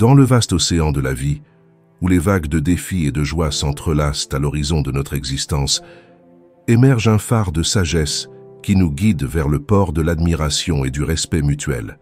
Dans le vaste océan de la vie, où les vagues de défis et de joie s'entrelacent à l'horizon de notre existence, émerge un phare de sagesse qui nous guide vers le port de l'admiration et du respect mutuel.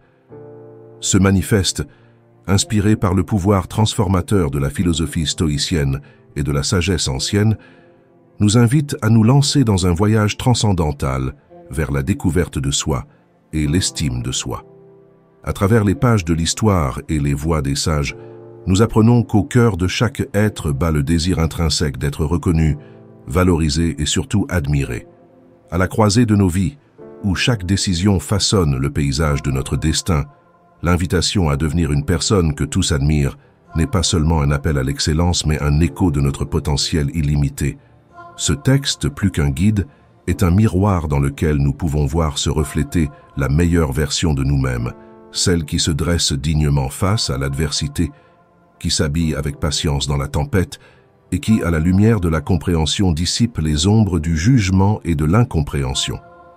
Ce manifeste, inspiré par le pouvoir transformateur de la philosophie stoïcienne et de la sagesse ancienne, nous invite à nous lancer dans un voyage transcendantal vers la découverte de soi et l'estime de soi. À travers les pages de l'histoire et les voix des sages, nous apprenons qu'au cœur de chaque être bat le désir intrinsèque d'être reconnu, valorisé et surtout admiré. À la croisée de nos vies, où chaque décision façonne le paysage de notre destin, l'invitation à devenir une personne que tous admirent n'est pas seulement un appel à l'excellence, mais un écho de notre potentiel illimité. Ce texte, plus qu'un guide, est un miroir dans lequel nous pouvons voir se refléter la meilleure version de nous-mêmes, celle qui se dresse dignement face à l'adversité, qui s'habille avec patience dans la tempête et qui, à la lumière de la compréhension, dissipe les ombres du jugement et de l'incompréhension.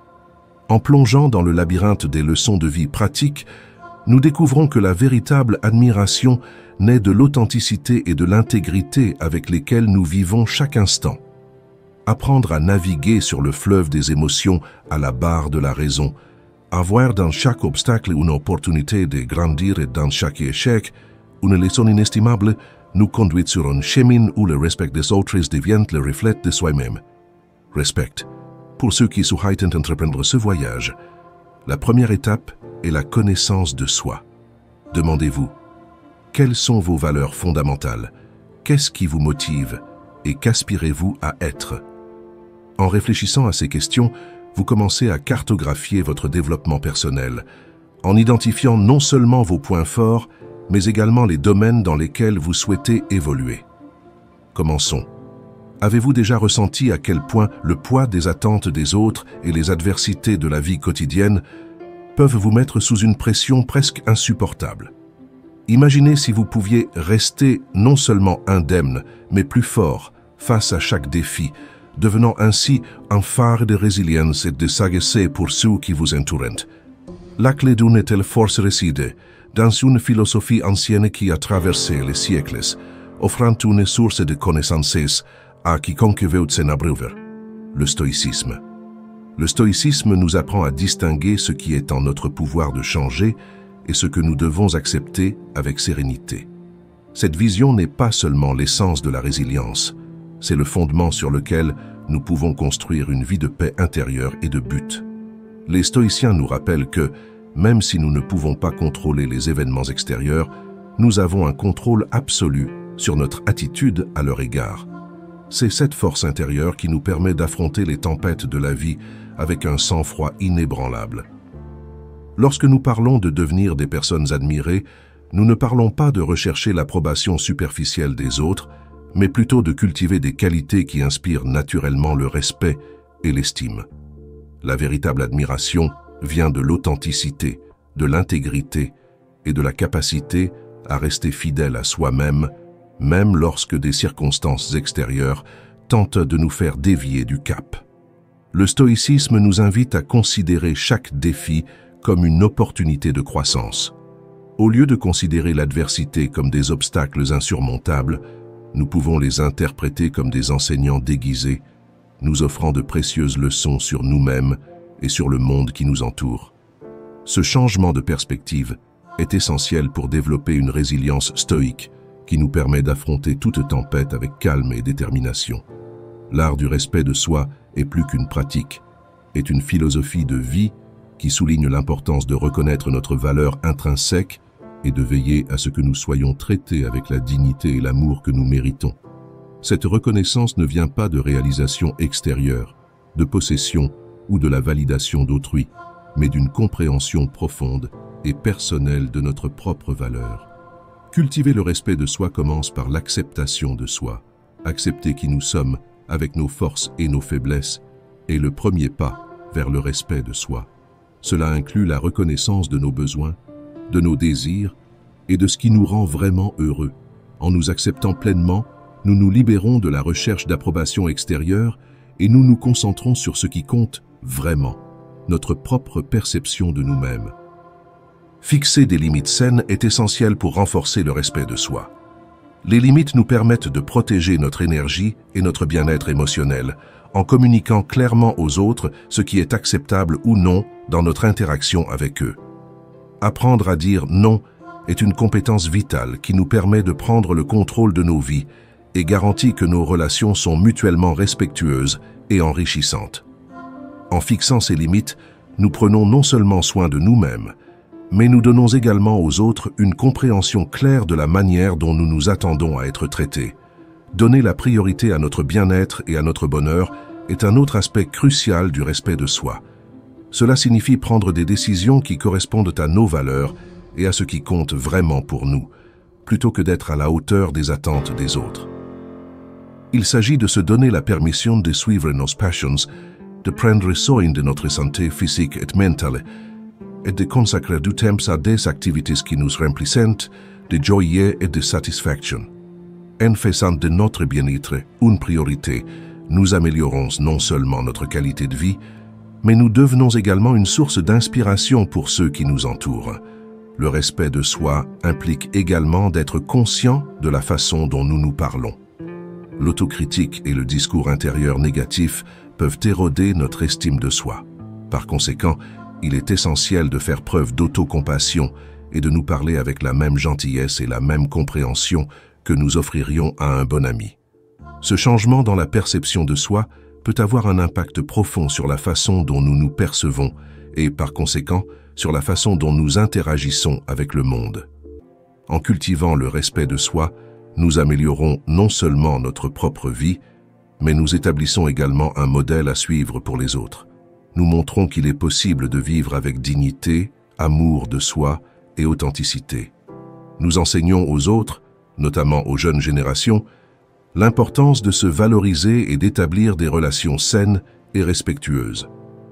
En plongeant dans le labyrinthe des leçons de vie pratiques, nous découvrons que la véritable admiration naît de l'authenticité et de l'intégrité avec lesquelles nous vivons chaque instant. Apprendre à naviguer sur le fleuve des émotions à la barre de la raison, avoir dans chaque obstacle une opportunité de grandir et dans chaque échec une leçon inestimable, nous conduit sur un chemin où le respect des autres devient le reflet de soi-même. Respect. Pour ceux qui souhaitent entreprendre ce voyage, la première étape est la connaissance de soi. Demandez-vous, quelles sont vos valeurs fondamentales? Qu'est-ce qui vous motive? Et qu'aspirez-vous à être? En réfléchissant à ces questions, vous commencez à cartographier votre développement personnel, en identifiant non seulement vos points forts, mais également les domaines dans lesquels vous souhaitez évoluer. Commençons. Avez-vous déjà ressenti à quel point le poids des attentes des autres et les adversités de la vie quotidienne peuvent vous mettre sous une pression presque insupportable? Imaginez si vous pouviez rester non seulement indemne, mais plus fort face à chaque défi, devenant ainsi un phare de résilience et de sagesse pour ceux qui vous entourent. La clé d'une telle force réside dans une philosophie ancienne qui a traversé les siècles, offrant une source de connaissances à quiconque veut s'en abreuver, le stoïcisme. Le stoïcisme nous apprend à distinguer ce qui est en notre pouvoir de changer et ce que nous devons accepter avec sérénité. Cette vision n'est pas seulement l'essence de la résilience, c'est le fondement sur lequel nous pouvons construire une vie de paix intérieure et de but. Les stoïciens nous rappellent que, même si nous ne pouvons pas contrôler les événements extérieurs, nous avons un contrôle absolu sur notre attitude à leur égard. C'est cette force intérieure qui nous permet d'affronter les tempêtes de la vie avec un sang-froid inébranlable. Lorsque nous parlons de devenir des personnes admirées, nous ne parlons pas de rechercher l'approbation superficielle des autres, mais plutôt de cultiver des qualités qui inspirent naturellement le respect et l'estime. La véritable admiration vient de l'authenticité, de l'intégrité et de la capacité à rester fidèle à soi-même, même lorsque des circonstances extérieures tentent de nous faire dévier du cap. Le stoïcisme nous invite à considérer chaque défi comme une opportunité de croissance. Au lieu de considérer l'adversité comme des obstacles insurmontables, nous pouvons les interpréter comme des enseignants déguisés, nous offrant de précieuses leçons sur nous-mêmes et sur le monde qui nous entoure. Ce changement de perspective est essentiel pour développer une résilience stoïque qui nous permet d'affronter toute tempête avec calme et détermination. L'art du respect de soi est plus qu'une pratique, est une philosophie de vie qui souligne l'importance de reconnaître notre valeur intrinsèque et de veiller à ce que nous soyons traités avec la dignité et l'amour que nous méritons. Cette reconnaissance ne vient pas de réalisation extérieure, de possession ou de la validation d'autrui, mais d'une compréhension profonde et personnelle de notre propre valeur. Cultiver le respect de soi commence par l'acceptation de soi. Accepter qui nous sommes, avec nos forces et nos faiblesses, est le premier pas vers le respect de soi. Cela inclut la reconnaissance de nos besoins, de nos désirs et de ce qui nous rend vraiment heureux. En nous acceptant pleinement, nous nous libérons de la recherche d'approbation extérieure et nous nous concentrons sur ce qui compte vraiment, notre propre perception de nous-mêmes. Fixer des limites saines est essentiel pour renforcer le respect de soi. Les limites nous permettent de protéger notre énergie et notre bien-être émotionnel, en communiquant clairement aux autres ce qui est acceptable ou non dans notre interaction avec eux. Apprendre à dire non est une compétence vitale qui nous permet de prendre le contrôle de nos vies et garantit que nos relations sont mutuellement respectueuses et enrichissantes. En fixant ces limites, nous prenons non seulement soin de nous-mêmes, mais nous donnons également aux autres une compréhension claire de la manière dont nous nous attendons à être traités. Donner la priorité à notre bien-être et à notre bonheur est un autre aspect crucial du respect de soi. Cela signifie prendre des décisions qui correspondent à nos valeurs et à ce qui compte vraiment pour nous, plutôt que d'être à la hauteur des attentes des autres. Il s'agit de se donner la permission de suivre nos passions, de prendre soin de notre santé physique et mentale, et de consacrer du temps à des activités qui nous remplissent de joie et de satisfaction. En faisant de notre bien-être une priorité, nous améliorons non seulement notre qualité de vie, mais nous devenons également une source d'inspiration pour ceux qui nous entourent. Le respect de soi implique également d'être conscient de la façon dont nous nous parlons. L'autocritique et le discours intérieur négatif peuvent éroder notre estime de soi. Par conséquent, il est essentiel de faire preuve d'autocompassion et de nous parler avec la même gentillesse et la même compréhension que nous offririons à un bon ami. Ce changement dans la perception de soi peut avoir un impact profond sur la façon dont nous nous percevons et, par conséquent, sur la façon dont nous interagissons avec le monde. En cultivant le respect de soi, nous améliorons non seulement notre propre vie, mais nous établissons également un modèle à suivre pour les autres. Nous montrons qu'il est possible de vivre avec dignité, amour de soi et authenticité. Nous enseignons aux autres, notamment aux jeunes générations, l'importance de se valoriser et d'établir des relations saines et respectueuses.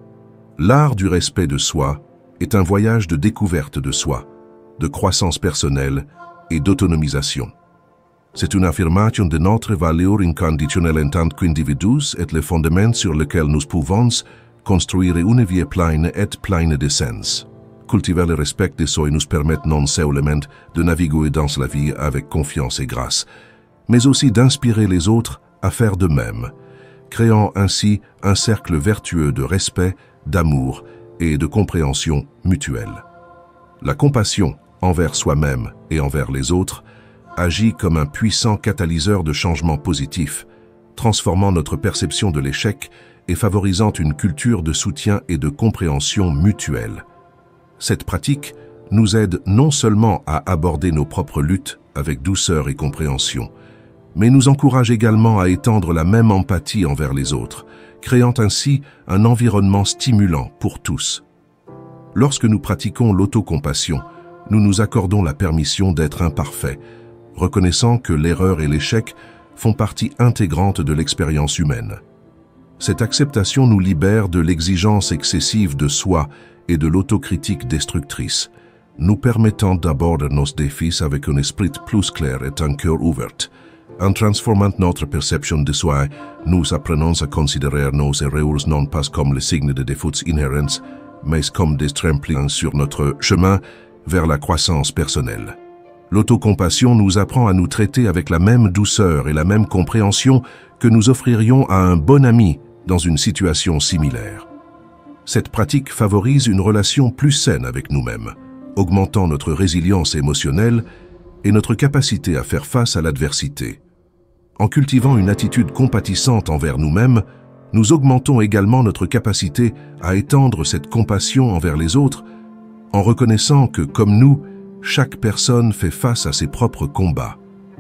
L'art du respect de soi est un voyage de découverte de soi, de croissance personnelle et d'autonomisation. C'est une affirmation de notre valeur inconditionnelle en tant qu'individus et le fondement sur lequel nous pouvons construire une vie pleine et pleine de sens. Cultiver le respect de soi nous permet non seulement de naviguer dans la vie avec confiance et grâce, mais aussi d'inspirer les autres à faire de même, créant ainsi un cercle vertueux de respect, d'amour et de compréhension mutuelle. La compassion envers soi-même et envers les autres agit comme un puissant catalyseur de changement positif, transformant notre perception de l'échec et favorisant une culture de soutien et de compréhension mutuelle. Cette pratique nous aide non seulement à aborder nos propres luttes avec douceur et compréhension, mais nous encourage également à étendre la même empathie envers les autres, créant ainsi un environnement stimulant pour tous. Lorsque nous pratiquons l'autocompassion, nous nous accordons la permission d'être imparfaits, reconnaissant que l'erreur et l'échec font partie intégrante de l'expérience humaine. Cette acceptation nous libère de l'exigence excessive de soi et de l'autocritique destructrice, nous permettant d'aborder nos défis avec un esprit plus clair et un cœur ouvert. En transformant notre perception de soi, nous apprenons à considérer nos erreurs non pas comme les signes de défauts inhérents, mais comme des tremplins sur notre chemin vers la croissance personnelle. L'autocompassion nous apprend à nous traiter avec la même douceur et la même compréhension que nous offririons à un bon ami dans une situation similaire. Cette pratique favorise une relation plus saine avec nous-mêmes, augmentant notre résilience émotionnelle et notre capacité à faire face à l'adversité. En cultivant une attitude compatissante envers nous-mêmes, nous augmentons également notre capacité à étendre cette compassion envers les autres, en reconnaissant que, comme nous, chaque personne fait face à ses propres combats.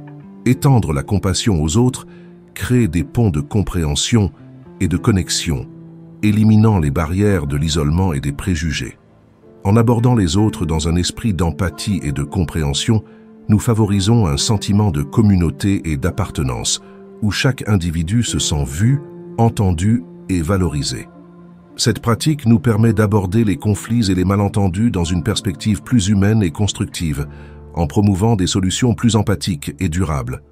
Étendre la compassion aux autres crée des ponts de compréhension et de connexion, éliminant les barrières de l'isolement et des préjugés. En abordant les autres dans un esprit d'empathie et de compréhension, nous favorisons un sentiment de communauté et d'appartenance, où chaque individu se sent vu, entendu et valorisé. Cette pratique nous permet d'aborder les conflits et les malentendus dans une perspective plus humaine et constructive, en promouvant des solutions plus empathiques et durables.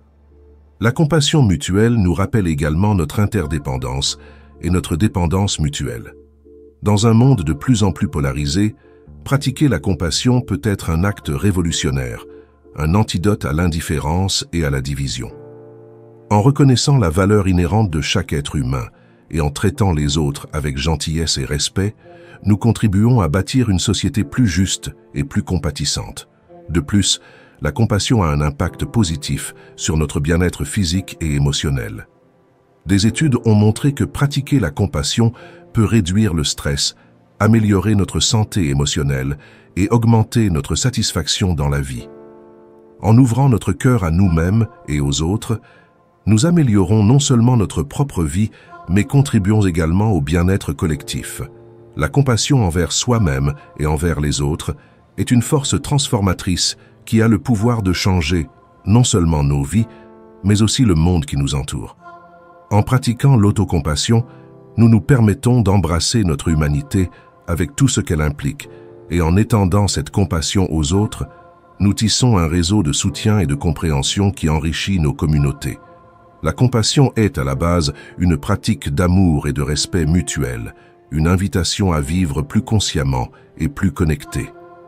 La compassion mutuelle nous rappelle également notre interdépendance et notre dépendance mutuelle. Dans un monde de plus en plus polarisé, pratiquer la compassion peut être un acte révolutionnaire, un antidote à l'indifférence et à la division. En reconnaissant la valeur inhérente de chaque être humain et en traitant les autres avec gentillesse et respect, nous contribuons à bâtir une société plus juste et plus compatissante. De plus, la compassion a un impact positif sur notre bien-être physique et émotionnel. Des études ont montré que pratiquer la compassion peut réduire le stress, améliorer notre santé émotionnelle et augmenter notre satisfaction dans la vie. En ouvrant notre cœur à nous-mêmes et aux autres, nous améliorons non seulement notre propre vie, mais contribuons également au bien-être collectif. La compassion envers soi-même et envers les autres est une force transformatrice qui a le pouvoir de changer non seulement nos vies, mais aussi le monde qui nous entoure. En pratiquant l'autocompassion, nous nous permettons d'embrasser notre humanité avec tout ce qu'elle implique, et en étendant cette compassion aux autres, nous tissons un réseau de soutien et de compréhension qui enrichit nos communautés. La compassion est à la base une pratique d'amour et de respect mutuel, une invitation à vivre plus consciemment et plus connecté.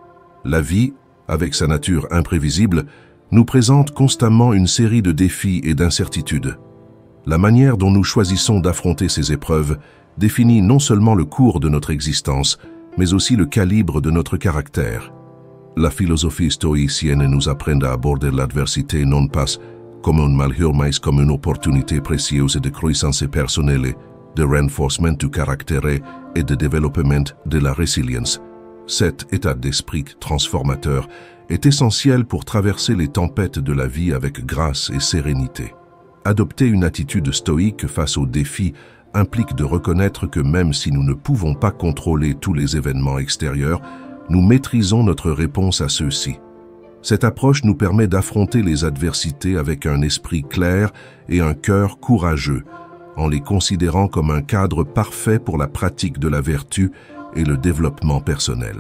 La vie, avec sa nature imprévisible, nous présente constamment une série de défis et d'incertitudes. La manière dont nous choisissons d'affronter ces épreuves définit non seulement le cours de notre existence, mais aussi le calibre de notre caractère. La philosophie stoïcienne nous apprend à aborder l'adversité non pas comme un malheur, mais comme une opportunité précieuse de croissance personnelle, de renforcement du caractère et de développement de la résilience. Cet état d'esprit transformateur est essentiel pour traverser les tempêtes de la vie avec grâce et sérénité. Adopter une attitude stoïque face aux défis implique de reconnaître que même si nous ne pouvons pas contrôler tous les événements extérieurs, nous maîtrisons notre réponse à ceux-ci. Cette approche nous permet d'affronter les adversités avec un esprit clair et un cœur courageux, en les considérant comme un cadre parfait pour la pratique de la vertu et le développement personnel.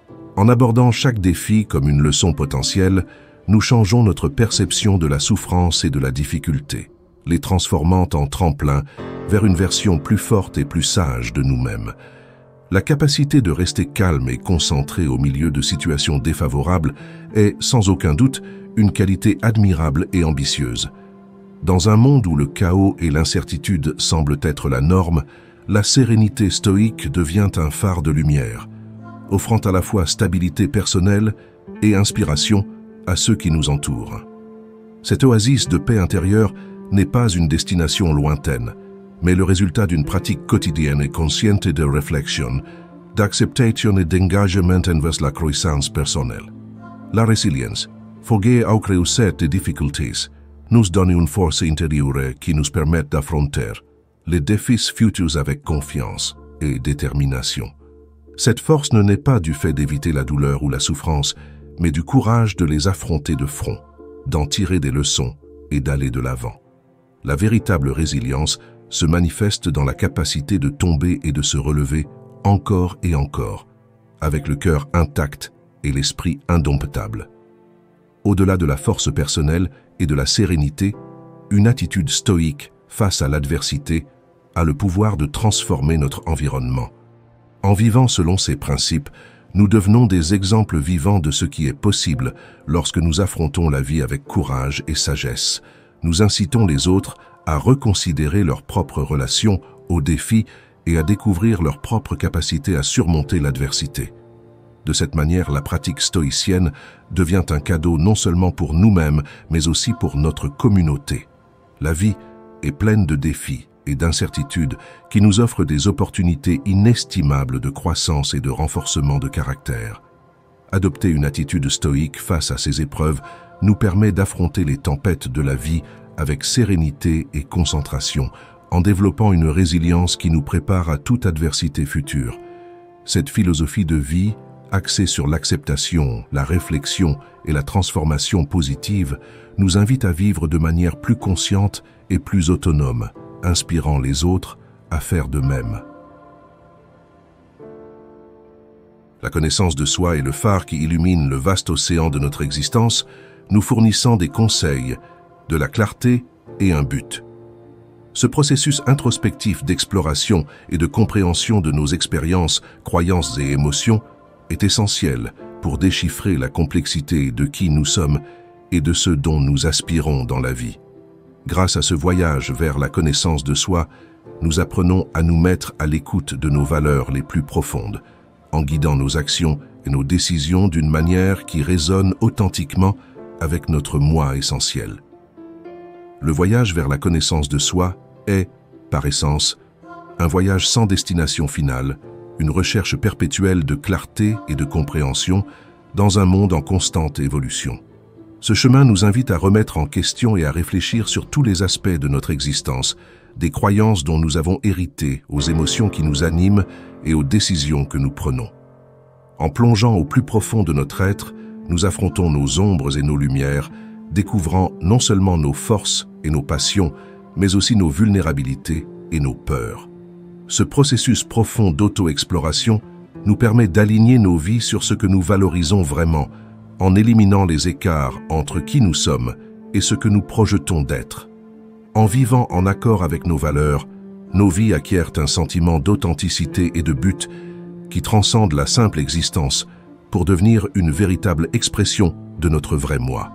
En abordant chaque défi comme une leçon potentielle, nous changeons notre perception de la souffrance et de la difficulté, les transformant en tremplin vers une version plus forte et plus sage de nous-mêmes. La capacité de rester calme et concentré au milieu de situations défavorables est, sans aucun doute, une qualité admirable et ambitieuse. Dans un monde où le chaos et l'incertitude semblent être la norme, la sérénité stoïque devient un phare de lumière, offrant à la fois stabilité personnelle et inspiration à ceux qui nous entourent. Cette oasis de paix intérieure n'est pas une destination lointaine, mais le résultat d'une pratique quotidienne et consciente de réflexion, d'acceptation et d'engagement envers la croissance personnelle. La résilience, forger au creuset des difficultés, nous donne une force intérieure qui nous permet d'affronter les défis futurs avec confiance et détermination. Cette force ne naît pas du fait d'éviter la douleur ou la souffrance, mais du courage de les affronter de front, d'en tirer des leçons et d'aller de l'avant. La véritable résilience se manifeste dans la capacité de tomber et de se relever encore et encore, avec le cœur intact et l'esprit indomptable. Au-delà de la force personnelle et de la sérénité, une attitude stoïque face à l'adversité a le pouvoir de transformer notre environnement. En vivant selon ces principes, nous devenons des exemples vivants de ce qui est possible lorsque nous affrontons la vie avec courage et sagesse. Nous incitons les autres à reconsidérer leurs propres relations aux défis et à découvrir leur propre capacité à surmonter l'adversité. De cette manière, la pratique stoïcienne devient un cadeau non seulement pour nous-mêmes, mais aussi pour notre communauté. La vie est pleine de défis et d'incertitudes qui nous offrent des opportunités inestimables de croissance et de renforcement de caractère. Adopter une attitude stoïque face à ces épreuves nous permet d'affronter les tempêtes de la vie avec sérénité et concentration, en développant une résilience qui nous prépare à toute adversité future. Cette philosophie de vie, axée sur l'acceptation, la réflexion et la transformation positive, nous invite à vivre de manière plus consciente et plus autonome, inspirant les autres à faire de même. La connaissance de soi est le phare qui illumine le vaste océan de notre existence, nous fournissant des conseils, de la clarté et un but. Ce processus introspectif d'exploration et de compréhension de nos expériences, croyances et émotions est essentiel pour déchiffrer la complexité de qui nous sommes et de ce dont nous aspirons dans la vie. Grâce à ce voyage vers la connaissance de soi, nous apprenons à nous mettre à l'écoute de nos valeurs les plus profondes, en guidant nos actions et nos décisions d'une manière qui résonne authentiquement avec notre moi essentiel. Le voyage vers la connaissance de soi est, par essence, un voyage sans destination finale, une recherche perpétuelle de clarté et de compréhension dans un monde en constante évolution. Ce chemin nous invite à remettre en question et à réfléchir sur tous les aspects de notre existence, des croyances dont nous avons hérité, aux émotions qui nous animent et aux décisions que nous prenons. En plongeant au plus profond de notre être, nous affrontons nos ombres et nos lumières, découvrant non seulement nos forces et nos passions, mais aussi nos vulnérabilités et nos peurs. Ce processus profond d'auto-exploration nous permet d'aligner nos vies sur ce que nous valorisons vraiment, en éliminant les écarts entre qui nous sommes et ce que nous projetons d'être. En vivant en accord avec nos valeurs, nos vies acquièrent un sentiment d'authenticité et de but qui transcende la simple existence pour devenir une véritable expression de notre vrai moi.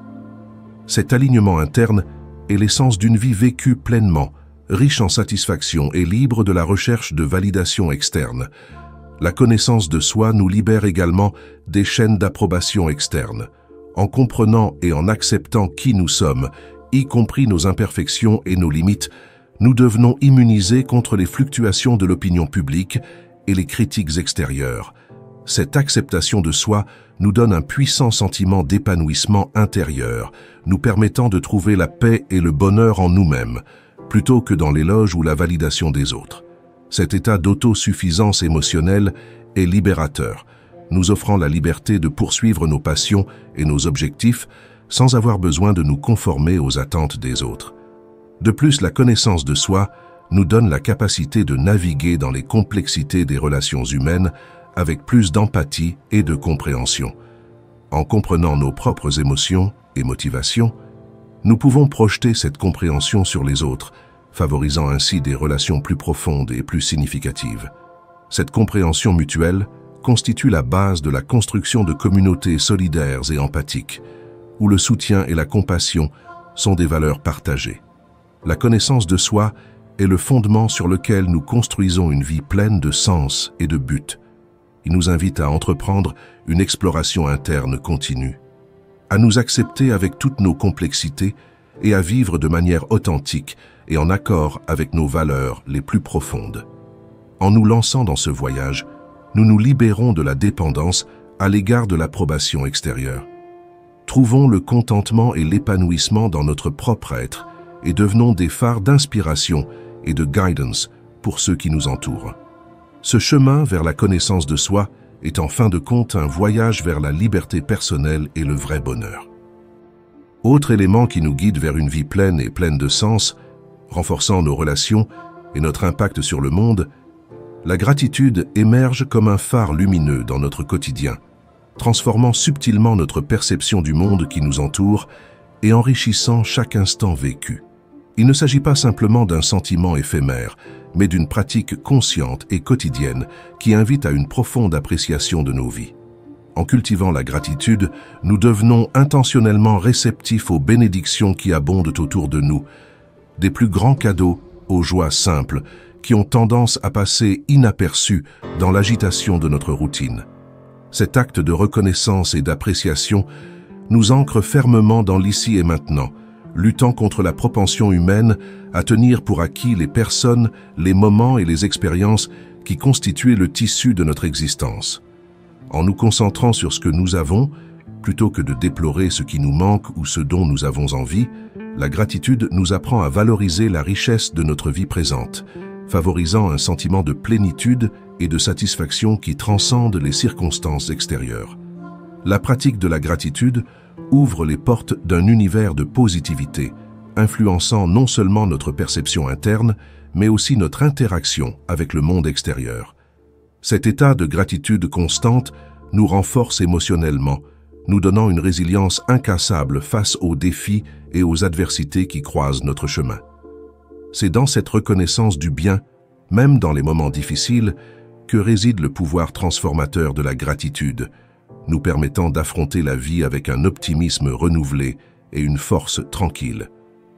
Cet alignement interne est l'essence d'une vie vécue pleinement, riche en satisfaction et libre de la recherche de validation externe. La connaissance de soi nous libère également des chaînes d'approbation externe. En comprenant et en acceptant qui nous sommes, y compris nos imperfections et nos limites, nous devenons immunisés contre les fluctuations de l'opinion publique et les critiques extérieures. Cette acceptation de soi nous donne un puissant sentiment d'épanouissement intérieur, nous permettant de trouver la paix et le bonheur en nous-mêmes, plutôt que dans l'éloge ou la validation des autres. Cet état d'autosuffisance émotionnelle est libérateur, nous offrant la liberté de poursuivre nos passions et nos objectifs sans avoir besoin de nous conformer aux attentes des autres. De plus, la connaissance de soi nous donne la capacité de naviguer dans les complexités des relations humaines avec plus d'empathie et de compréhension. En comprenant nos propres émotions et motivations, nous pouvons projeter cette compréhension sur les autres, favorisant ainsi des relations plus profondes et plus significatives. Cette compréhension mutuelle constitue la base de la construction de communautés solidaires et empathiques, où le soutien et la compassion sont des valeurs partagées. La connaissance de soi est le fondement sur lequel nous construisons une vie pleine de sens et de but. Il nous invite à entreprendre une exploration interne continue, à nous accepter avec toutes nos complexités et à vivre de manière authentique et en accord avec nos valeurs les plus profondes. En nous lançant dans ce voyage, nous nous libérons de la dépendance à l'égard de l'approbation extérieure. Trouvons le contentement et l'épanouissement dans notre propre être et devenons des phares d'inspiration et de guidance pour ceux qui nous entourent. Ce chemin vers la connaissance de soi est en fin de compte un voyage vers la liberté personnelle et le vrai bonheur. Autre élément qui nous guide vers une vie pleine et pleine de sens, renforçant nos relations et notre impact sur le monde, la gratitude émerge comme un phare lumineux dans notre quotidien, transformant subtilement notre perception du monde qui nous entoure et enrichissant chaque instant vécu. Il ne s'agit pas simplement d'un sentiment éphémère, mais d'une pratique consciente et quotidienne qui invite à une profonde appréciation de nos vies. En cultivant la gratitude, nous devenons intentionnellement réceptifs aux bénédictions qui abondent autour de nous, des plus grands cadeaux aux joies simples qui ont tendance à passer inaperçus dans l'agitation de notre routine. Cet acte de reconnaissance et d'appréciation nous ancre fermement dans l'ici et maintenant, luttant contre la propension humaine à tenir pour acquis les personnes, les moments et les expériences qui constituaient le tissu de notre existence. En nous concentrant sur ce que nous avons, plutôt que de déplorer ce qui nous manque ou ce dont nous avons envie, la gratitude nous apprend à valoriser la richesse de notre vie présente, favorisant un sentiment de plénitude et de satisfaction qui transcende les circonstances extérieures. La pratique de la gratitude ouvre les portes d'un univers de positivité, influençant non seulement notre perception interne, mais aussi notre interaction avec le monde extérieur. Cet état de gratitude constante nous renforce émotionnellement, nous donnant une résilience incassable face aux défis et aux adversités qui croisent notre chemin. C'est dans cette reconnaissance du bien, même dans les moments difficiles, que réside le pouvoir transformateur de la gratitude, nous permettant d'affronter la vie avec un optimisme renouvelé et une force tranquille.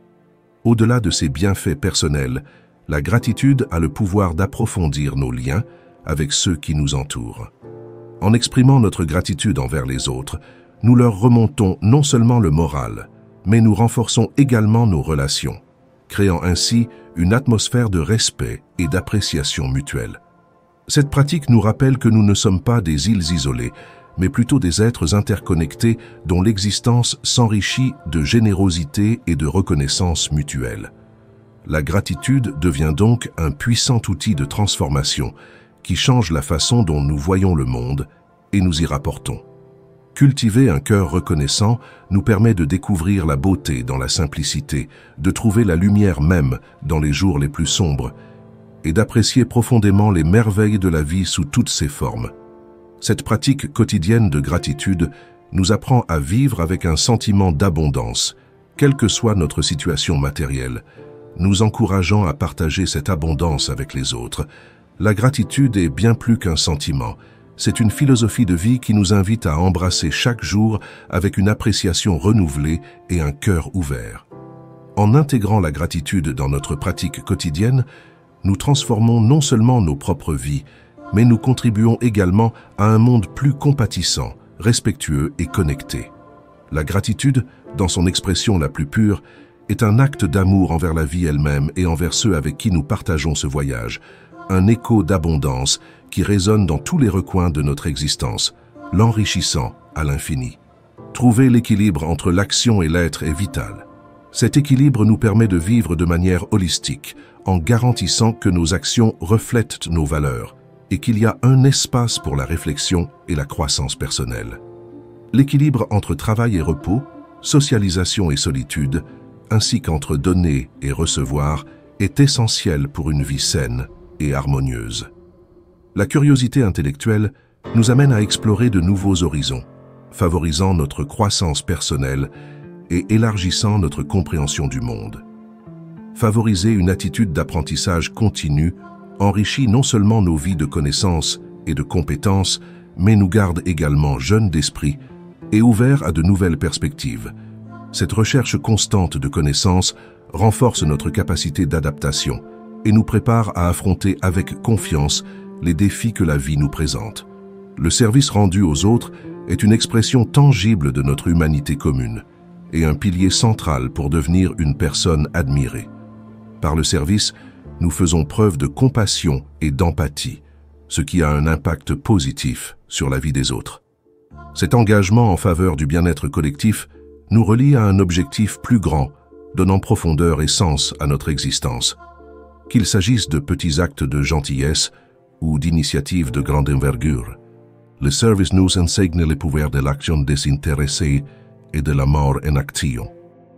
Au-delà de ses bienfaits personnels, la gratitude a le pouvoir d'approfondir nos liens avec ceux qui nous entourent. En exprimant notre gratitude envers les autres, nous leur remontons non seulement le moral, mais nous renforçons également nos relations, créant ainsi une atmosphère de respect et d'appréciation mutuelle. Cette pratique nous rappelle que nous ne sommes pas des îles isolées, mais plutôt des êtres interconnectés dont l'existence s'enrichit de générosité et de reconnaissance mutuelle. La gratitude devient donc un puissant outil de transformation qui change la façon dont nous voyons le monde et nous y rapportons. Cultiver un cœur reconnaissant nous permet de découvrir la beauté dans la simplicité, de trouver la lumière même dans les jours les plus sombres et d'apprécier profondément les merveilles de la vie sous toutes ses formes. Cette pratique quotidienne de gratitude nous apprend à vivre avec un sentiment d'abondance, quelle que soit notre situation matérielle, nous encourageant à partager cette abondance avec les autres. La gratitude est bien plus qu'un sentiment. C'est une philosophie de vie qui nous invite à embrasser chaque jour avec une appréciation renouvelée et un cœur ouvert. En intégrant la gratitude dans notre pratique quotidienne, nous transformons non seulement nos propres vies, mais nous contribuons également à un monde plus compatissant, respectueux et connecté. La gratitude, dans son expression la plus pure, est un acte d'amour envers la vie elle-même et envers ceux avec qui nous partageons ce voyage, un écho d'abondance qui résonne dans tous les recoins de notre existence, l'enrichissant à l'infini. Trouver l'équilibre entre l'action et l'être est vital. Cet équilibre nous permet de vivre de manière holistique, en garantissant que nos actions reflètent nos valeurs et qu'il y a un espace pour la réflexion et la croissance personnelle. L'équilibre entre travail et repos, socialisation et solitude, ainsi qu'entre donner et recevoir, est essentiel pour une vie saine et harmonieuse. La curiosité intellectuelle nous amène à explorer de nouveaux horizons, favorisant notre croissance personnelle et élargissant notre compréhension du monde. Favoriser une attitude d'apprentissage continu enrichit non seulement nos vies de connaissances et de compétences, mais nous garde également jeunes d'esprit et ouverts à de nouvelles perspectives. Cette recherche constante de connaissances renforce notre capacité d'adaptation et nous prépare à affronter avec confiance les défis que la vie nous présente. Le service rendu aux autres est une expression tangible de notre humanité commune et un pilier central pour devenir une personne admirée. Par le service, nous faisons preuve de compassion et d'empathie, ce qui a un impact positif sur la vie des autres. Cet engagement en faveur du bien-être collectif nous relie à un objectif plus grand, donnant profondeur et sens à notre existence. Qu'il s'agisse de petits actes de gentillesse ou d'initiatives de grande envergure, le service nous enseigne le pouvoir de l'action désintéressée et de la mort en action.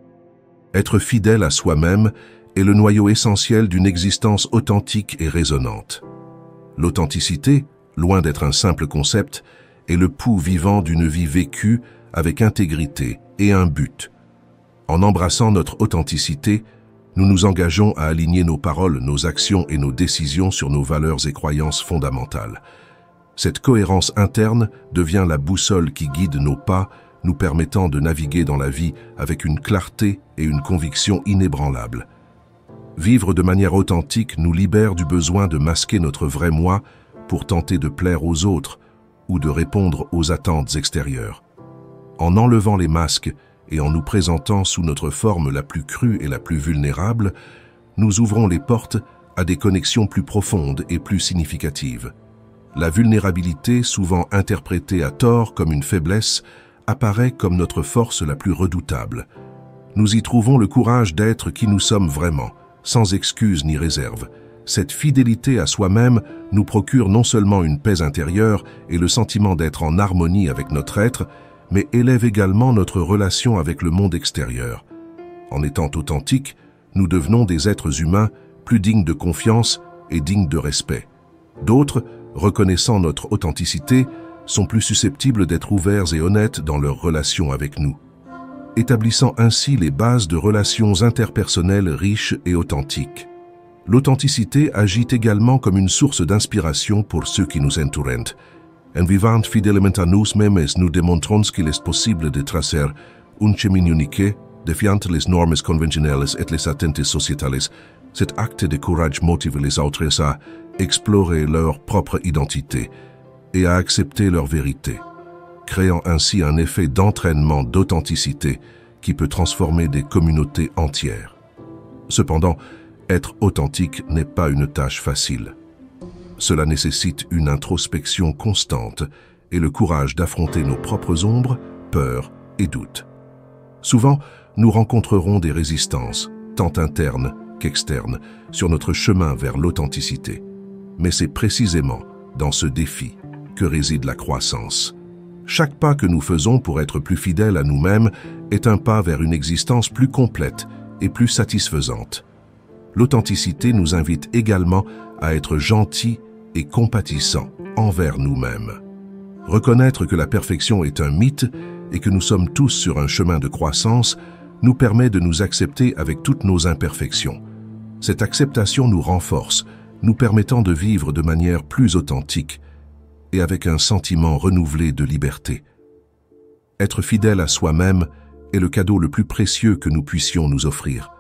Être fidèle à soi-même est le noyau essentiel d'une existence authentique et résonante. L'authenticité, loin d'être un simple concept, est le pouls vivant d'une vie vécue avec intégrité et un but. En embrassant notre authenticité, nous nous engageons à aligner nos paroles, nos actions et nos décisions sur nos valeurs et croyances fondamentales. Cette cohérence interne devient la boussole qui guide nos pas, nous permettant de naviguer dans la vie avec une clarté et une conviction inébranlables. Vivre de manière authentique nous libère du besoin de masquer notre vrai moi pour tenter de plaire aux autres ou de répondre aux attentes extérieures. En enlevant les masques et en nous présentant sous notre forme la plus crue et la plus vulnérable, nous ouvrons les portes à des connexions plus profondes et plus significatives. La vulnérabilité, souvent interprétée à tort comme une faiblesse, apparaît comme notre force la plus redoutable. Nous y trouvons le courage d'être qui nous sommes vraiment, sans excuse ni réserve. Cette fidélité à soi-même nous procure non seulement une paix intérieure et le sentiment d'être en harmonie avec notre être, mais élève également notre relation avec le monde extérieur. En étant authentiques, nous devenons des êtres humains plus dignes de confiance et dignes de respect. D'autres, reconnaissant notre authenticité, sont plus susceptibles d'être ouverts et honnêtes dans leurs relations avec nous, établissant ainsi les bases de relations interpersonnelles riches et authentiques. L'authenticité agit également comme une source d'inspiration pour ceux qui nous entourent. En vivant fidèlement à nous-mêmes, nous démontrons qu'il est possible de tracer un chemin unique, défiant les normes conventionnelles et les attentes sociétales. Cet acte de courage motive les autres à explorer leur propre identité et à accepter leur vérité, créant ainsi un effet d'entraînement d'authenticité qui peut transformer des communautés entières. Cependant, être authentique n'est pas une tâche facile. Cela nécessite une introspection constante et le courage d'affronter nos propres ombres, peurs et doutes. Souvent, nous rencontrerons des résistances, tant internes qu'externes, sur notre chemin vers l'authenticité. Mais c'est précisément dans ce défi que réside la croissance. Chaque pas que nous faisons pour être plus fidèles à nous-mêmes est un pas vers une existence plus complète et plus satisfaisante. L'authenticité nous invite également à être gentils et compatissants envers nous-mêmes. Reconnaître que la perfection est un mythe et que nous sommes tous sur un chemin de croissance nous permet de nous accepter avec toutes nos imperfections. Cette acceptation nous renforce, nous permettant de vivre de manière plus authentique et avec un sentiment renouvelé de liberté. Être fidèle à soi-même est le cadeau le plus précieux que nous puissions nous offrir.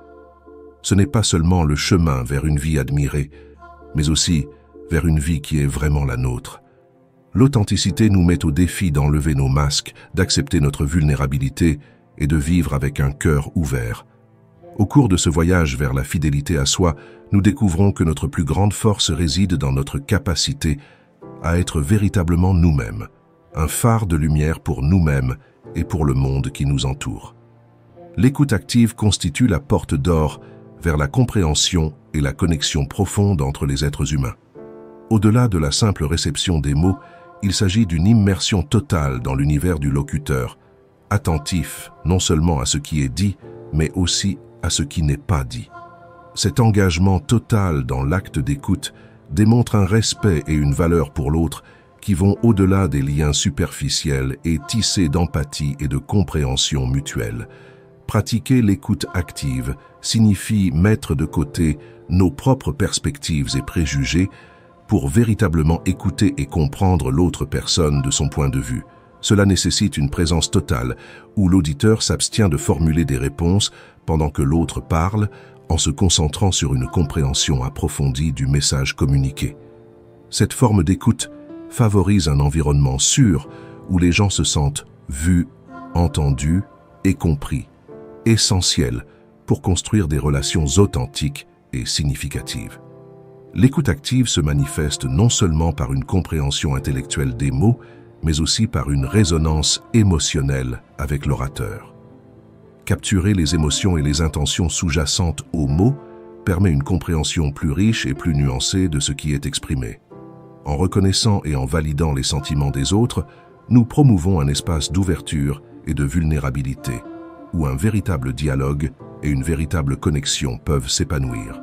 Ce n'est pas seulement le chemin vers une vie admirée, mais aussi vers une vie qui est vraiment la nôtre. L'authenticité nous met au défi d'enlever nos masques, d'accepter notre vulnérabilité et de vivre avec un cœur ouvert. Au cours de ce voyage vers la fidélité à soi, nous découvrons que notre plus grande force réside dans notre capacité à être véritablement nous-mêmes, un phare de lumière pour nous-mêmes et pour le monde qui nous entoure. L'écoute active constitue la porte d'or vers la compréhension et la connexion profonde entre les êtres humains. Au-delà de la simple réception des mots, il s'agit d'une immersion totale dans l'univers du locuteur, attentif non seulement à ce qui est dit, mais aussi à ce qui n'est pas dit. Cet engagement total dans l'acte d'écoute démontre un respect et une valeur pour l'autre qui vont au-delà des liens superficiels et tissés d'empathie et de compréhension mutuelle. Pratiquer l'écoute active signifie mettre de côté nos propres perspectives et préjugés pour véritablement écouter et comprendre l'autre personne de son point de vue. Cela nécessite une présence totale où l'auditeur s'abstient de formuler des réponses pendant que l'autre parle en se concentrant sur une compréhension approfondie du message communiqué. Cette forme d'écoute favorise un environnement sûr où les gens se sentent vus, entendus et compris, essentiel pour construire des relations authentiques et significatives. L'écoute active se manifeste non seulement par une compréhension intellectuelle des mots, mais aussi par une résonance émotionnelle avec l'orateur. Capturer les émotions et les intentions sous-jacentes aux mots permet une compréhension plus riche et plus nuancée de ce qui est exprimé. En reconnaissant et en validant les sentiments des autres, nous promouvons un espace d'ouverture et de vulnérabilité, où un véritable dialogue et une véritable connexion peuvent s'épanouir.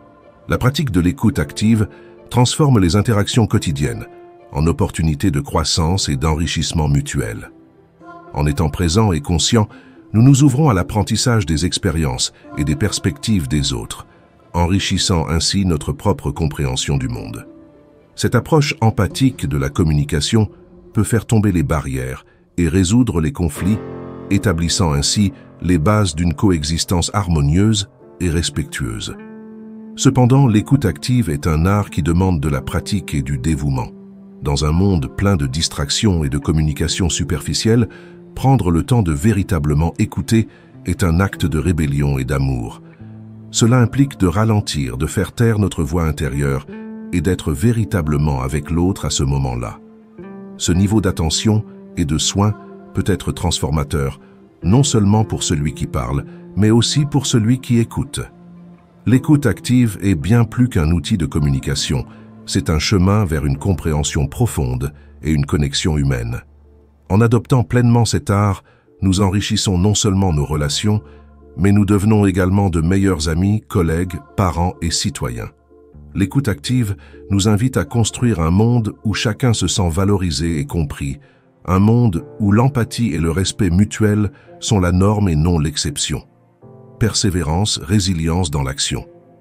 La pratique de l'écoute active transforme les interactions quotidiennes en opportunités de croissance et d'enrichissement mutuel. En étant présents et conscients, nous nous ouvrons à l'apprentissage des expériences et des perspectives des autres, enrichissant ainsi notre propre compréhension du monde. Cette approche empathique de la communication peut faire tomber les barrières et résoudre les conflits, établissant ainsi les bases d'une coexistence harmonieuse et respectueuse. Cependant, l'écoute active est un art qui demande de la pratique et du dévouement. Dans un monde plein de distractions et de communications superficielles, prendre le temps de véritablement écouter est un acte de rébellion et d'amour. Cela implique de ralentir, de faire taire notre voix intérieure et d'être véritablement avec l'autre à ce moment-là. Ce niveau d'attention et de soin peut être transformateur, non seulement pour celui qui parle, mais aussi pour celui qui écoute. L'écoute active est bien plus qu'un outil de communication, c'est un chemin vers une compréhension profonde et une connexion humaine. En adoptant pleinement cet art, nous enrichissons non seulement nos relations, mais nous devenons également de meilleurs amis, collègues, parents et citoyens. L'écoute active nous invite à construire un monde où chacun se sent valorisé et compris, un monde où l'empathie et le respect mutuel sont la norme et non l'exception. Persévérance, résilience dans l'action.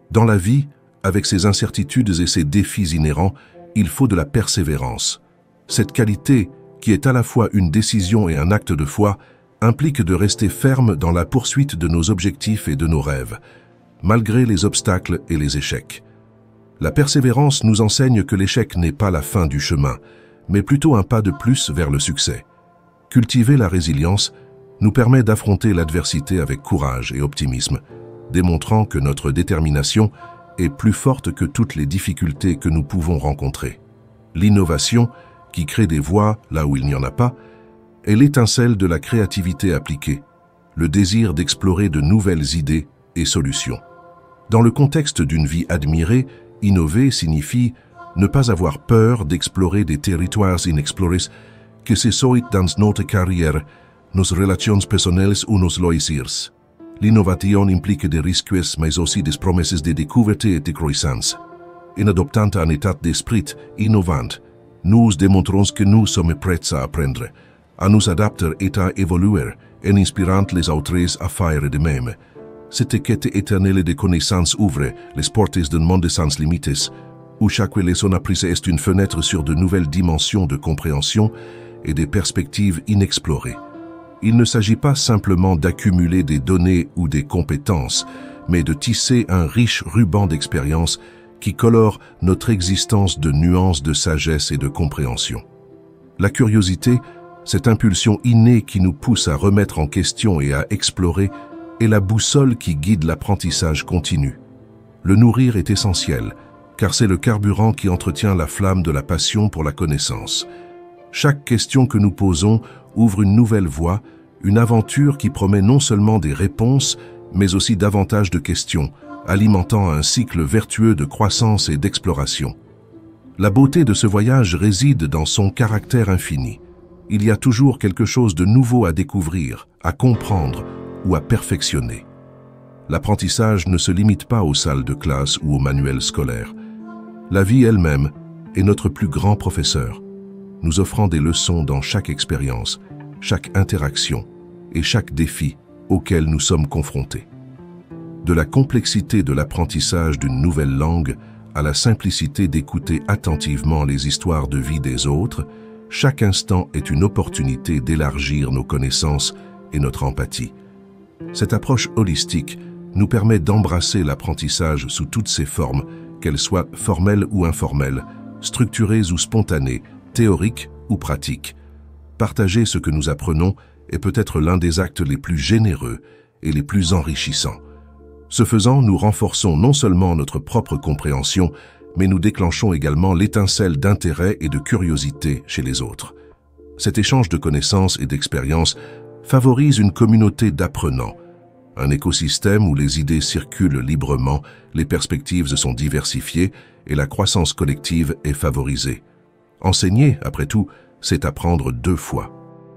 Dans la vie, avec ses incertitudes et ses défis inhérents, il faut de la persévérance. Cette qualité, qui est à la fois une décision et un acte de foi, implique de rester ferme dans la poursuite de nos objectifs et de nos rêves, malgré les obstacles et les échecs. La persévérance nous enseigne que l'échec n'est pas la fin du chemin, mais plutôt un pas de plus vers le succès. Cultiver la résilience nous permet d'affronter l'adversité avec courage et optimisme, démontrant que notre détermination est plus forte que toutes les difficultés que nous pouvons rencontrer. L'innovation, qui crée des voies là où il n'y en a pas, est l'étincelle de la créativité appliquée, le désir d'explorer de nouvelles idées et solutions. Dans le contexte d'une vie admirée, innover signifie ne pas avoir peur d'explorer des territoires inexplorés, que ce soit dans notre carrière, nos relations personnelles ou nos loisirs. L'innovation implique des risques, mais aussi des promesses de découverte et de croissance. En adoptant un état d'esprit innovant, nous démontrons que nous sommes prêts à apprendre, à nous adapter et à évoluer, en inspirant les autres à faire de même. Cette quête éternelle de connaissances ouvre les portes d'un monde sans limites, où chaque leçon apprise est une fenêtre sur de nouvelles dimensions de compréhension et des perspectives inexplorées. Il ne s'agit pas simplement d'accumuler des données ou des compétences, mais de tisser un riche ruban d'expérience qui colore notre existence de nuances de sagesse et de compréhension. La curiosité, cette impulsion innée qui nous pousse à remettre en question et à explorer, est la boussole qui guide l'apprentissage continu. Le nourrir est essentiel, car c'est le carburant qui entretient la flamme de la passion pour la connaissance. Chaque question que nous posons ouvre une nouvelle voie, une aventure qui promet non seulement des réponses, mais aussi davantage de questions, alimentant un cycle vertueux de croissance et d'exploration. La beauté de ce voyage réside dans son caractère infini. Il y a toujours quelque chose de nouveau à découvrir, à comprendre ou à perfectionner. L'apprentissage ne se limite pas aux salles de classe ou aux manuels scolaires. La vie elle-même est notre plus grand professeur, nous offrant des leçons dans chaque expérience, chaque interaction et chaque défi auquel nous sommes confrontés. De la complexité de l'apprentissage d'une nouvelle langue à la simplicité d'écouter attentivement les histoires de vie des autres, chaque instant est une opportunité d'élargir nos connaissances et notre empathie. Cette approche holistique nous permet d'embrasser l'apprentissage sous toutes ses formes, qu'elles soient formelles ou informelles, structurées ou spontanées, théoriques ou pratiques. Partager ce que nous apprenons est peut-être l'un des actes les plus généreux et les plus enrichissants. Ce faisant, nous renforçons non seulement notre propre compréhension, mais nous déclenchons également l'étincelle d'intérêt et de curiosité chez les autres. Cet échange de connaissances et d'expériences favorise une communauté d'apprenants, un écosystème où les idées circulent librement, les perspectives se sont diversifiées et la croissance collective est favorisée. Enseigner, après tout, c'est apprendre deux fois.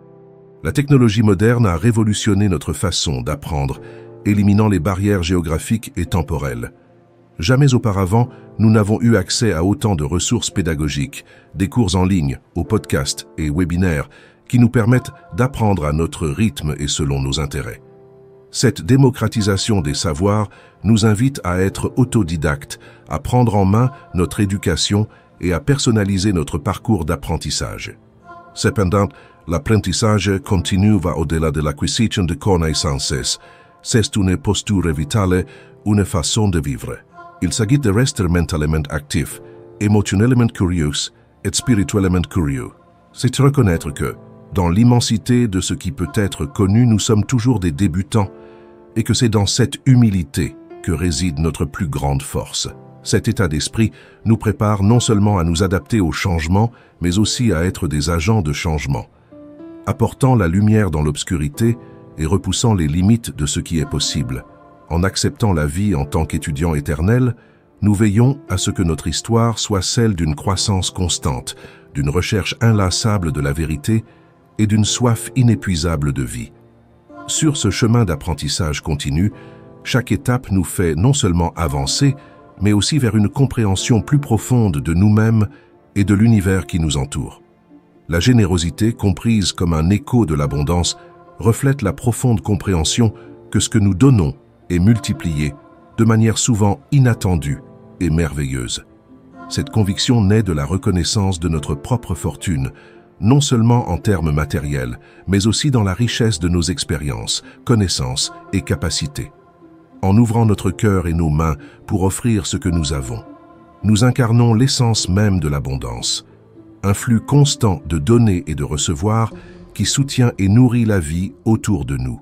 La technologie moderne a révolutionné notre façon d'apprendre, éliminant les barrières géographiques et temporelles. Jamais auparavant, nous n'avons eu accès à autant de ressources pédagogiques, des cours en ligne, aux podcasts et webinaires qui nous permettent d'apprendre à notre rythme et selon nos intérêts. Cette démocratisation des savoirs nous invite à être autodidactes, à prendre en main notre éducation et à personnaliser notre parcours d'apprentissage. Cependant, l'apprentissage continu va au-delà de l'acquisition de connaissances. C'est une posture vitale, une façon de vivre. Il s'agit de rester mentalement actif, émotionnellement curieux et spirituellement curieux. C'est reconnaître que, dans l'immensité de ce qui peut être connu, nous sommes toujours des débutants et que c'est dans cette humilité que réside notre plus grande force. Cet état d'esprit nous prépare non seulement à nous adapter au changement, mais aussi à être des agents de changement, apportant la lumière dans l'obscurité et repoussant les limites de ce qui est possible. En acceptant la vie en tant qu'étudiant éternel, nous veillons à ce que notre histoire soit celle d'une croissance constante, d'une recherche inlassable de la vérité et d'une soif inépuisable de vie. Sur ce chemin d'apprentissage continu, chaque étape nous fait non seulement avancer, mais aussi vers une compréhension plus profonde de nous-mêmes et de l'univers qui nous entoure. La générosité, comprise comme un écho de l'abondance, reflète la profonde compréhension que ce que nous donnons est multiplié de manière souvent inattendue et merveilleuse. Cette conviction naît de la reconnaissance de notre propre fortune, non seulement en termes matériels, mais aussi dans la richesse de nos expériences, connaissances et capacités. En ouvrant notre cœur et nos mains pour offrir ce que nous avons, nous incarnons l'essence même de l'abondance, un flux constant de donner et de recevoir qui soutient et nourrit la vie autour de nous.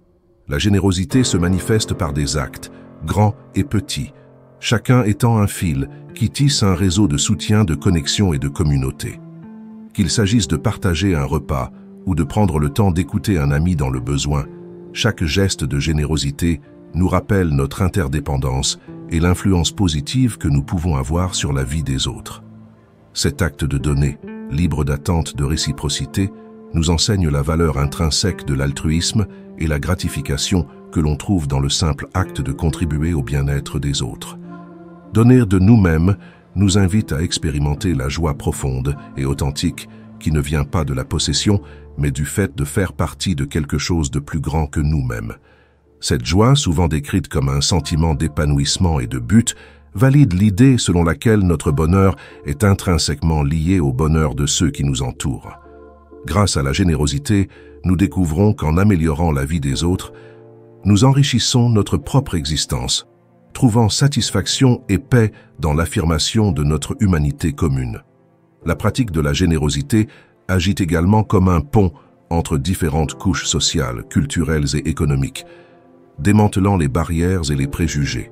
La générosité se manifeste par des actes, grands et petits, chacun étant un fil qui tisse un réseau de soutien, de connexion et de communauté. Qu'il s'agisse de partager un repas ou de prendre le temps d'écouter un ami dans le besoin, chaque geste de générosité nous rappelle notre interdépendance et l'influence positive que nous pouvons avoir sur la vie des autres. Cet acte de donner, libre d'attente de réciprocité, nous enseigne la valeur intrinsèque de l'altruisme et la gratification que l'on trouve dans le simple acte de contribuer au bien-être des autres. Donner de nous-mêmes nous invite à expérimenter la joie profonde et authentique qui ne vient pas de la possession, mais du fait de faire partie de quelque chose de plus grand que nous-mêmes. Cette joie, souvent décrite comme un sentiment d'épanouissement et de but, valide l'idée selon laquelle notre bonheur est intrinsèquement lié au bonheur de ceux qui nous entourent. Grâce à la générosité, nous découvrons qu'en améliorant la vie des autres, nous enrichissons notre propre existence, trouvant satisfaction et paix dans l'affirmation de notre humanité commune. La pratique de la générosité agit également comme un pont entre différentes couches sociales, culturelles et économiques, démantelant les barrières et les préjugés.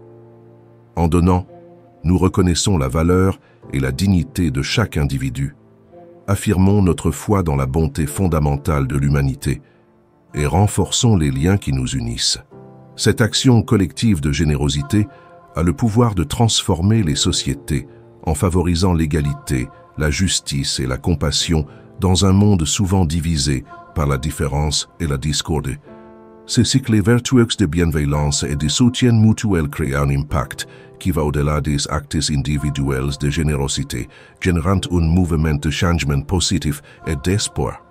En donnant, nous reconnaissons la valeur et la dignité de chaque individu, affirmons notre foi dans la bonté fondamentale de l'humanité et renforçons les liens qui nous unissent. Cette action collective de générosité a le pouvoir de transformer les sociétés en favorisant l'égalité, la justice et la compassion dans un monde souvent divisé par la différence et la discorde. Ce cycle vertueux de bienveillance et de soutien mutuel crée un impact qui va au-delà des actes individuels de générosité, générant un mouvement de changement positif et d'espoir.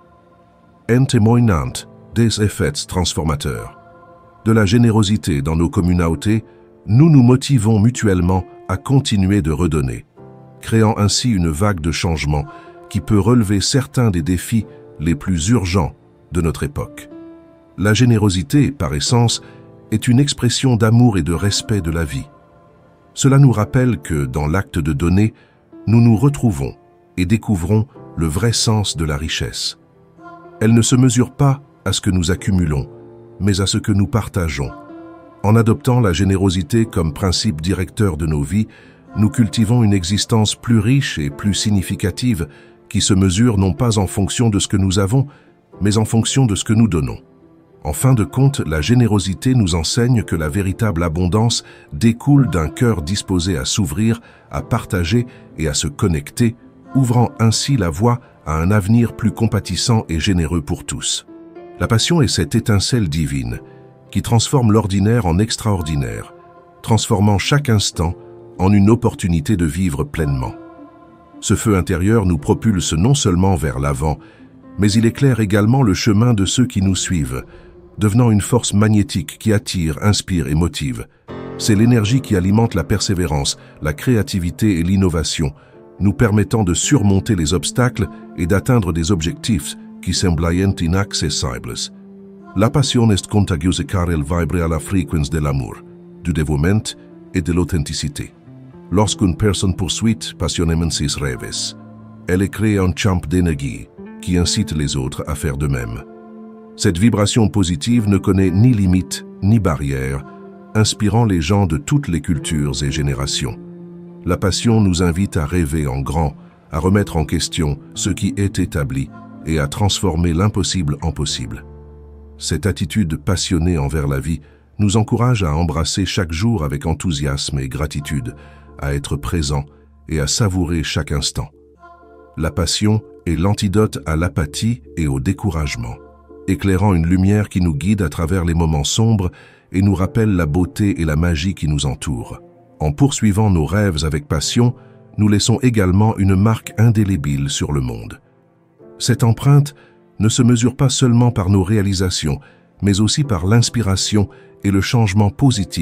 En témoignant des effets transformateurs de la générosité dans nos communautés, nous nous motivons mutuellement à continuer de redonner, créant ainsi une vague de changement qui peut relever certains des défis les plus urgents de notre époque. La générosité, par essence, est une expression d'amour et de respect de la vie. Cela nous rappelle que, dans l'acte de donner, nous nous retrouvons et découvrons le vrai sens de la richesse. Elle ne se mesure pas à ce que nous accumulons, mais à ce que nous partageons. En adoptant la générosité comme principe directeur de nos vies, nous cultivons une existence plus riche et plus significative qui se mesure non pas en fonction de ce que nous avons, mais en fonction de ce que nous donnons. En fin de compte, la générosité nous enseigne que la véritable abondance découle d'un cœur disposé à s'ouvrir, à partager et à se connecter, ouvrant ainsi la voie à un avenir plus compatissant et généreux pour tous. La passion est cette étincelle divine qui transforme l'ordinaire en extraordinaire, transformant chaque instant en une opportunité de vivre pleinement. Ce feu intérieur nous propulse non seulement vers l'avant, mais il éclaire également le chemin de ceux qui nous suivent, devenant une force magnétique qui attire, inspire et motive. C'est l'énergie qui alimente la persévérance, la créativité et l'innovation, nous permettant de surmonter les obstacles et d'atteindre des objectifs qui semblaient inaccessibles. La passion est contagieuse car elle vibre à la fréquence de l'amour, du dévouement et de l'authenticité. Lorsqu'une personne poursuit passionnément ses rêves, elle crée un champ d'énergie qui incite les autres à faire de même. Cette vibration positive ne connaît ni limite ni barrière, inspirant les gens de toutes les cultures et générations. La passion nous invite à rêver en grand, à remettre en question ce qui est établi et à transformer l'impossible en possible. Cette attitude passionnée envers la vie nous encourage à embrasser chaque jour avec enthousiasme et gratitude, à être présent et à savourer chaque instant. La passion est l'antidote à l'apathie et au découragement, éclairant une lumière qui nous guide à travers les moments sombres et nous rappelle la beauté et la magie qui nous entourent. En poursuivant nos rêves avec passion, nous laissons également une marque indélébile sur le monde. Cette empreinte ne se mesure pas seulement par nos réalisations, mais aussi par l'inspiration et le changement positif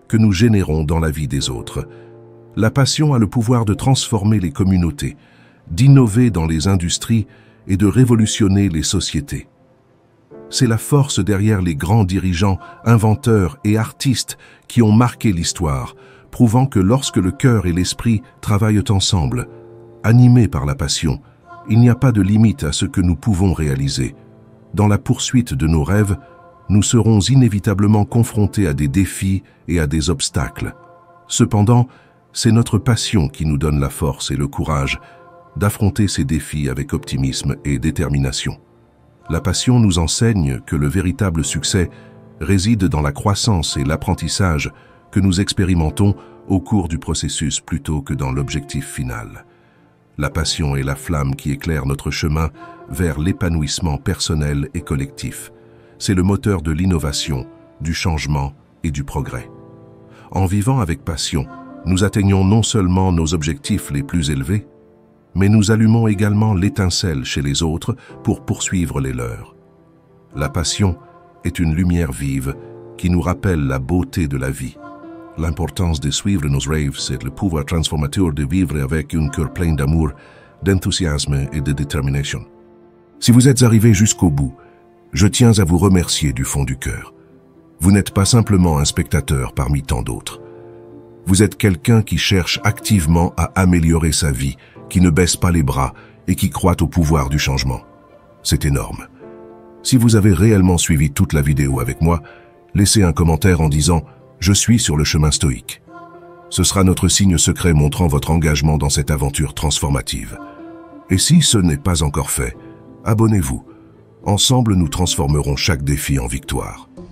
que nous générons dans la vie des autres. La passion a le pouvoir de transformer les communautés, d'innover dans les industries et de révolutionner les sociétés. C'est la force derrière les grands dirigeants, inventeurs et artistes qui ont marqué l'histoire, prouvant que lorsque le cœur et l'esprit travaillent ensemble, animés par la passion, il n'y a pas de limite à ce que nous pouvons réaliser. Dans la poursuite de nos rêves, nous serons inévitablement confrontés à des défis et à des obstacles. Cependant, c'est notre passion qui nous donne la force et le courage d'affronter ces défis avec optimisme et détermination. La passion nous enseigne que le véritable succès réside dans la croissance et l'apprentissage que nous expérimentons au cours du processus plutôt que dans l'objectif final. La passion est la flamme qui éclaire notre chemin vers l'épanouissement personnel et collectif. C'est le moteur de l'innovation, du changement et du progrès. En vivant avec passion, nous atteignons non seulement nos objectifs les plus élevés, mais nous allumons également l'étincelle chez les autres pour poursuivre les leurs. La passion est une lumière vive qui nous rappelle la beauté de la vie. L'importance de suivre nos rêves, c'est le pouvoir transformateur de vivre avec un cœur plein d'amour, d'enthousiasme et de détermination. Si vous êtes arrivé jusqu'au bout, je tiens à vous remercier du fond du cœur. Vous n'êtes pas simplement un spectateur parmi tant d'autres. Vous êtes quelqu'un qui cherche activement à améliorer sa vie, qui ne baisse pas les bras et qui croit au pouvoir du changement. C'est énorme. Si vous avez réellement suivi toute la vidéo avec moi, laissez un commentaire en disant « Je suis sur le chemin stoïque ». Ce sera notre signe secret montrant votre engagement dans cette aventure transformative. Et si ce n'est pas encore fait, abonnez-vous. Ensemble, nous transformerons chaque défi en victoire.